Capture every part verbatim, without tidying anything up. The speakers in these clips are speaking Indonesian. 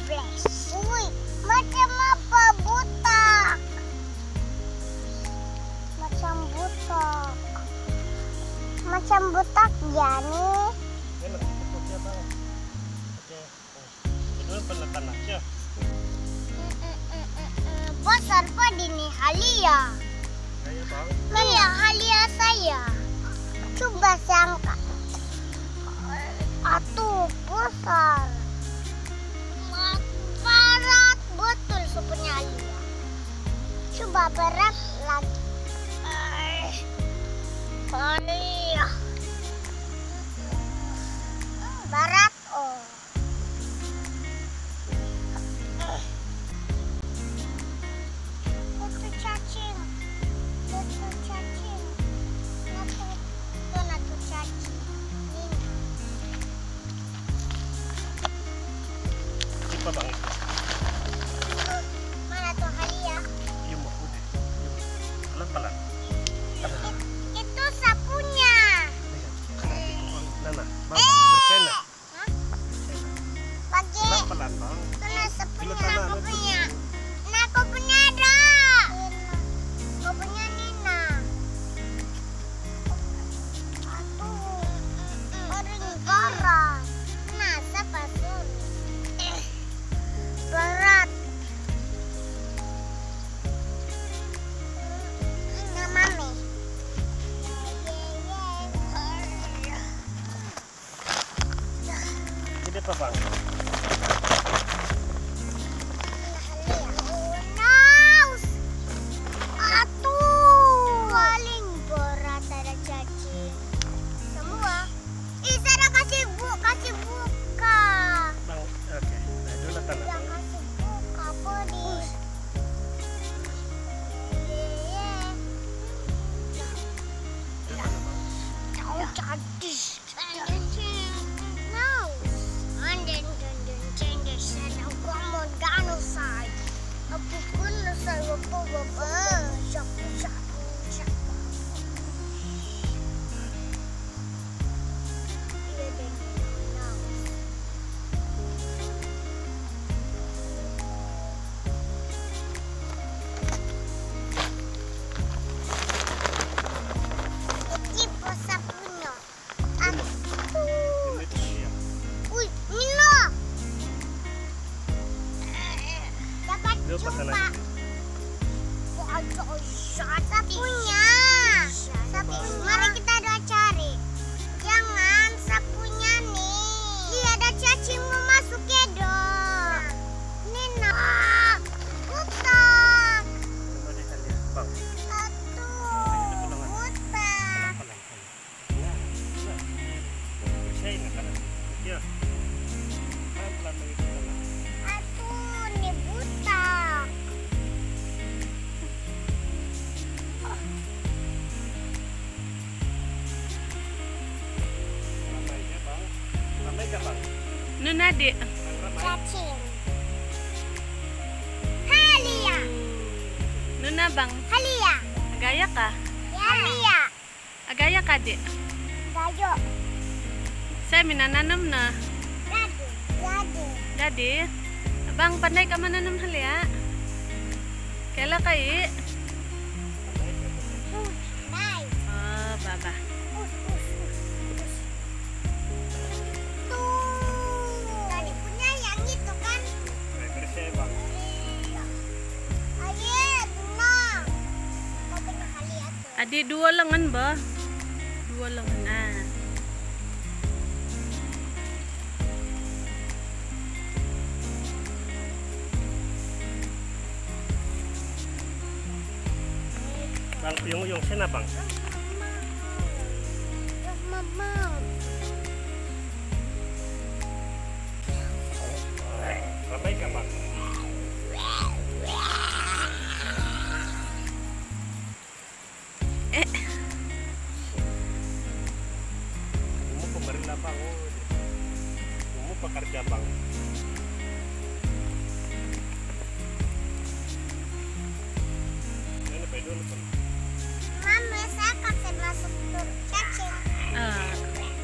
flash. Wih, macam apa butak? Macam butak. Macam butak ya nih. Enak, bentuknya bang. Oke, itu penekan aja. Besar pada ini halia. Iya bang. Iya halia saya. Coba sangka. Atuh besar. Berat betul sebenarnya halia. Coba berat lagi. Halia. Berat oh. Itu cacing. Itu cacing. Itu itu natu cacing. Ini. Apa bang? Mana tuh halia? Iya mau udah. Pelan-pelan. Itu sapunya. Nana, bang bersena. Hah? Lagi. Pelan-pelan bang. Kena sapunya. Gila, tanah, Aku nanti. punya. Nah, aku punya ada. Aku punya Nina. Aduh. Orang berat. Nah, siapa suruh? Berat. Nah, mami. Ini apa bang? Naus. Atuh. Paling berat ada cacing. Semua. Ih, Sarah kasih bu, kasih buka. Bang, oke. Nah, dulu tanah Ya bang. kasih buka pedis. Tahu cadis. Naus. Anden anden cender sana kamu danu say. Aku pun saya bawa bawa. Siapa siapa siapa. Iya deh. Naus. Iki posa punya. Atuh. Ini itu dia. Uy, Nino. Dapat Dia pakai jumpa. lagi. Sapunya. Sapunya. Mari kita doa cari. Jangan sapunya nih. Iya, ada cacing mau masuk ya dong. Nina. Butak. Coba deh lihat bang. Aduh. Butak. Pelan-pelan. Nah, nah. Bersena kan? Ya. Pelan-pelan lagi ke tanah. Aduh, ini butak. Ramai ya bang. Ramai gak bang? Nun adik. Bang ramai. Cacing. Halia. Nun abang. Halia. Agaya ka? Halia. Agaya ka adik. Gayo. Saya minananam na. Dadu. Dadu. Jadi, abang pandai ka mananam halia. Kela kai? Uh, nice. Oh, baba. Uh, uh, uh, uh. Tuh. Tadi punya yang itu kan? Baik, bersih bang. Ayo, Nuna. Kau punya halia tuh. Adik dua lengan ba? Dua lengan. Ah. Bang, yung yung sena bang. Mama. Ramai gak bang? Eh, Kamu pemerintah bang. Oh, kamu pekerja bang. Ini peduli bang. Mama, saya kasih masuk tur cacing. ah.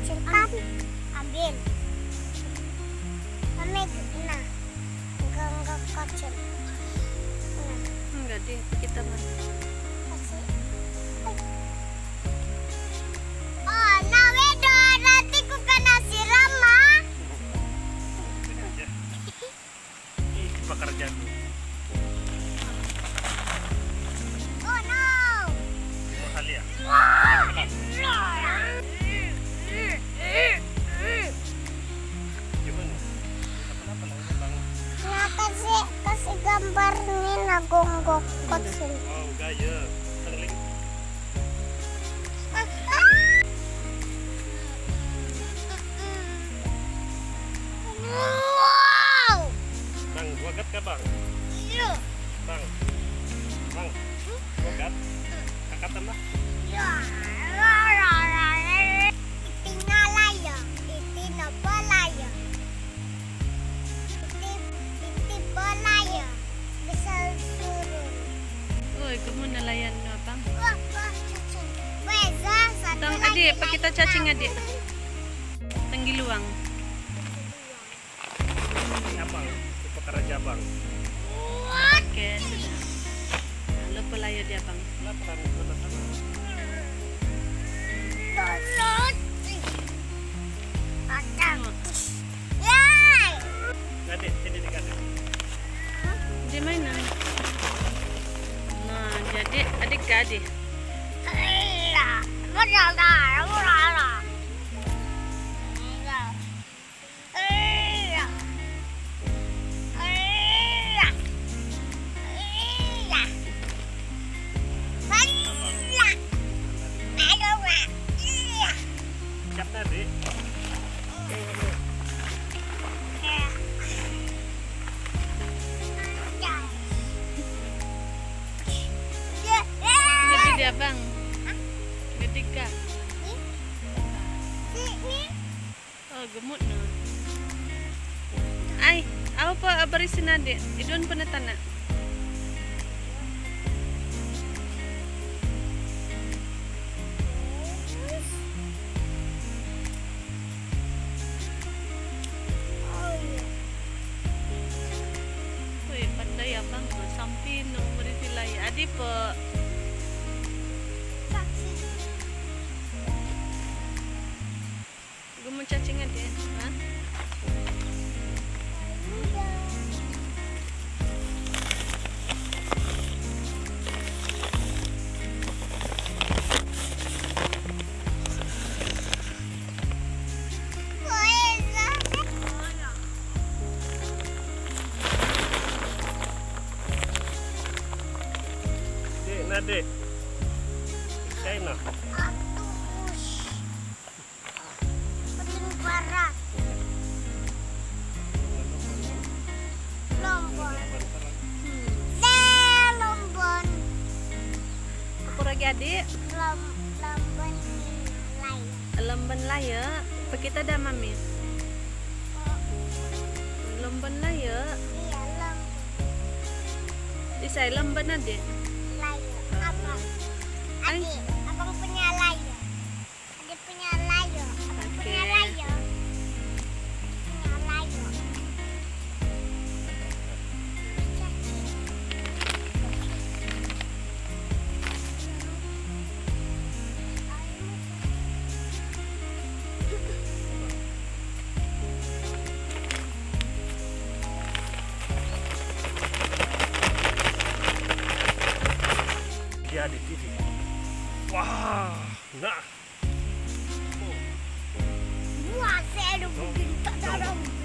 kecil kan? Ambil. Mami, nah, enggak enggak kecil. Nah, Enggak deh, kita mah. kasih. Oh, nah wedo, nanti ku kena siram mah. Ini aja. Ih, pekerja tuh. Oh no. Mahal ya. Gimana? Kenapa lah ini bang? Nah, kasih kasih gambar nih nagonggok kecil. Oh enggak ya. Tengling. Wow. Bang, gua gat ka bang? Iya. Bang. Bang. Gua gat. Kakak tambah. Ya. Iti ngalaya, iti nabalaya. Iti iti balaya. Bisa surun. Uy, kamu nelayan no, Bang. Wah, wah, cucu. Beza, satu Tang lagi adik, pa kita lagi, cacing Bang. adik. Tanggiluang. Ini abang. Itu pekerja bang. Oke, sudah. Lalu pelayo dia, Bang. Kenapa kan gua datang? Dosot. Padang. Yay. Adik, sini nih adik. Dia mainan. Nah, jadi adik ke adik. Iya. Berada, berada. Iya. Iya. Iya. Iya. Iya. Aduh, Pak. Iya. Siap tadi. Iya. Iya. Gede dia, Bang. Gede kah? Ini. Oh, gemuk no. Ay, apa pa abarisin adik? Idun penetana. Oh, iya. Uy, pandai ya, Bang. Sampai no merisilay. Adi po. Saksi. Gemuk cacing adik. Ha? Dek, nah dek. China. Barat. Lombon. Hmm. Deh, Lombon. Apa lagi adik? Lom, Lombon lain. Lemban laya. Apa kita dah mami? Lemban laya. Iya, Lombon Isai lemban adik. lain. Apa? Ay. Adik, abang punya layu. Adik punya layu. Abang Oke. punya layu. Punya layu. Dia di T V. Wah, nah. Wah, saya udah begini tak dalam.